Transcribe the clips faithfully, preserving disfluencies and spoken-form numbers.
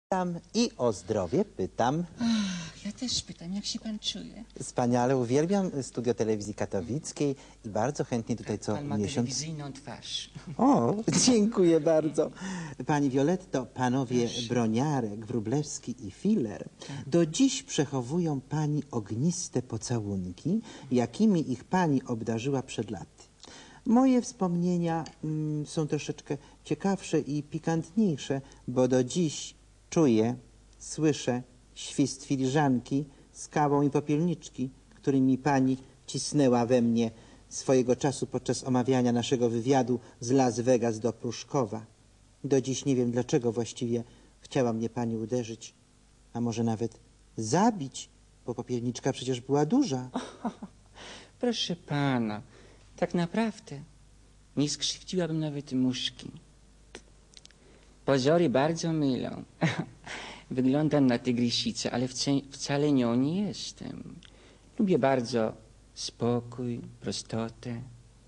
Pytam i o zdrowie pytam. Ach, ja też pytam, jak się pan czuje? Wspaniale, uwielbiam studio telewizji katowickiej i bardzo chętnie tutaj co Pan ma miesiąc... telewizyjną twarz. O, dziękuję bardzo. Pani Violetto, panowie Proszę. Broniarek, Wróblewski i Filer do dziś przechowują pani ogniste pocałunki, jakimi ich pani obdarzyła przed laty. Moje wspomnienia mm, są troszeczkę ciekawsze i pikantniejsze, bo do dziś czuję, słyszę świst filiżanki z kawą i popielniczki, którymi pani cisnęła we mnie swojego czasu podczas omawiania naszego wywiadu z Las Vegas do Pruszkowa. Do dziś nie wiem, dlaczego właściwie chciała mnie pani uderzyć, a może nawet zabić, bo popielniczka przecież była duża. Proszę pana, tak naprawdę nie skrzywdziłabym nawet muszki. Pozory bardzo mylą. Wyglądam na tygrysicę, ale wce, wcale nią nie jestem. Lubię bardzo spokój, prostotę.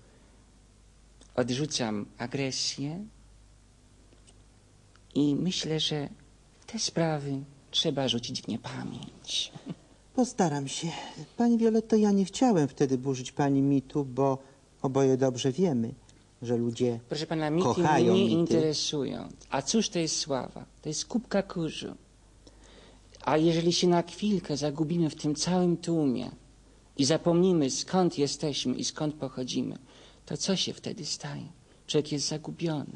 Odrzucam agresję i myślę, że te sprawy trzeba rzucić w niepamięć. Postaram się. Pani Violetto, ja nie chciałem wtedy burzyć pani mitu, bo oboje dobrze wiemy, że ludzie Proszę pana, mity kochają mnie nie mity. interesują. A cóż to jest sława? To jest kubka kurzu. A jeżeli się na chwilkę zagubimy w tym całym tłumie i zapomnimy, skąd jesteśmy i skąd pochodzimy, to co się wtedy staje? Człowiek jest zagubiony.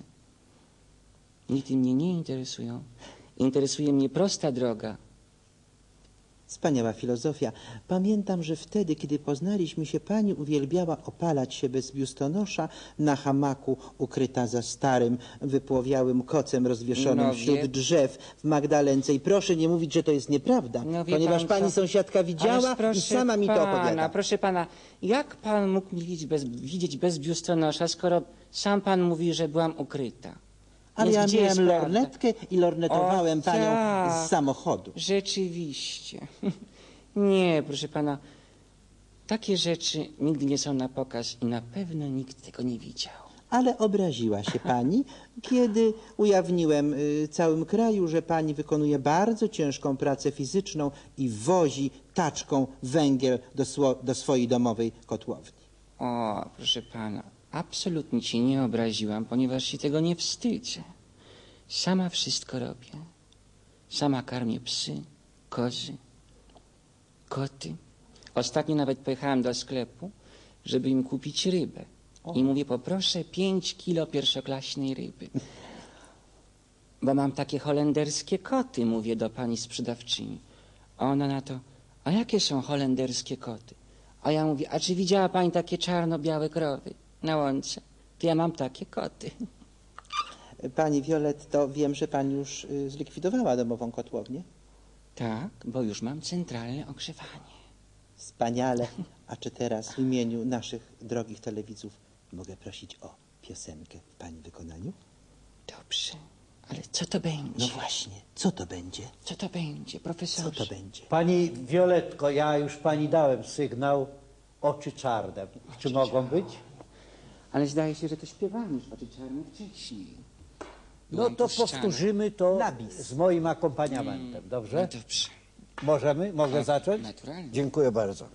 Mity mnie nie interesują. Interesuje mnie prosta droga. Wspaniała filozofia. Pamiętam, że wtedy, kiedy poznaliśmy się, pani uwielbiała opalać się bez biustonosza na hamaku ukryta za starym, wypłowiałym kocem rozwieszonym No, wśród wie- drzew w Magdalence. I proszę nie mówić, że to jest nieprawda, No, wie ponieważ pan pani co? sąsiadka widziała Ależ proszę i sama mi to pana, opowiada. Proszę pana, jak pan mógł mnie widzieć bez, widzieć bez biustonosza, skoro sam pan mówi, że byłam ukryta? Ale Więc ja gdzie jest miałem prawda? lornetkę i lornetowałem O, panią tak. z samochodu. Rzeczywiście. Nie, proszę pana, takie rzeczy nigdy nie są na pokaz i na pewno nikt tego nie widział. Ale obraziła się pani, kiedy ujawniłem y, całym kraju, że pani wykonuje bardzo ciężką pracę fizyczną i wozi taczką węgiel do, sło, do swojej domowej kotłowni. O, proszę pana, absolutnie się nie obraziłam, ponieważ się tego nie wstydzę. Sama wszystko robię. Sama karmię psy, kozy, koty. Ostatnio nawet pojechałem do sklepu, żeby im kupić rybę. I mówię, poproszę pięć kilo pierwszoklaśnej ryby. Bo mam takie holenderskie koty, mówię do pani sprzedawczyni. A ona na to, a jakie są holenderskie koty? A ja mówię, a czy widziała pani takie czarno-białe krowy na łące? To ja mam takie koty. Pani Violetto, wiem, że pani już y, zlikwidowała domową kotłownię. Tak, bo już mam centralne ogrzewanie. Wspaniale. A czy teraz w imieniu naszych drogich telewidzów mogę prosić o piosenkę w pani wykonaniu? Dobrze, ale co to będzie? No właśnie, co to będzie? Co to będzie, Co profesorze? to będzie? Pani Violetko, ja już pani dałem sygnał, oczy czarne. Czy mogą być? Ale zdaje się, że to śpiewamy już oczy czarne wcześniej. No Byłam to puszczana. powtórzymy to Na bis. z moim akompaniamentem, No dobrze? dobrze. Możemy? Mogę Tak, zacząć? naturalnie. Dziękuję bardzo.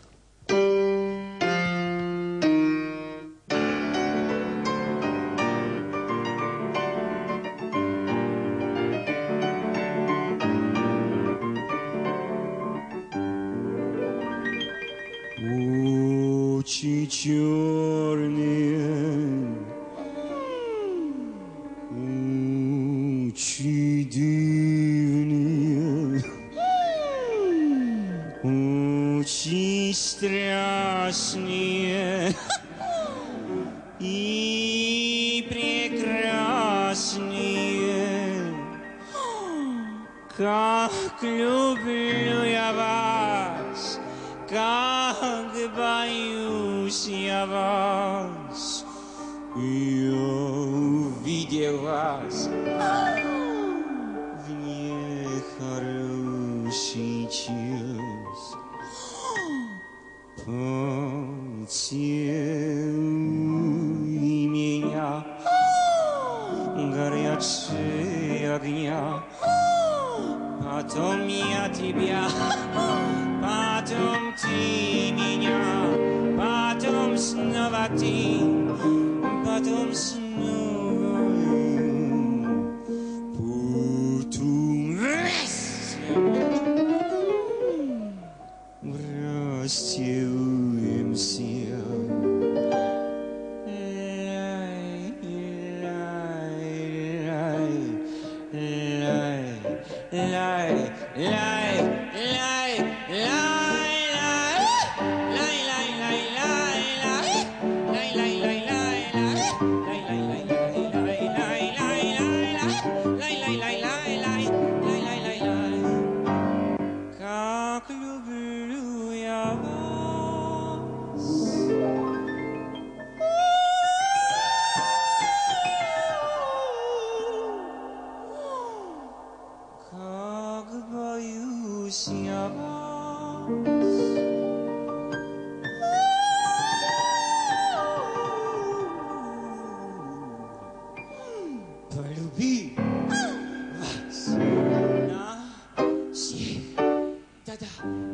Очи черные, очи дивные, очи страшные и прекрасные. Как люблю я вас, как боюсь я вас. Я увидел вас в нехороший час. Поцелуй меня, горячие огня. потом я тебя, потом ты меня, потом снова ты, потом снова потом раз расстелимся. Как люблю я вас. Как боюсь я вас. Полюби вас навсегда.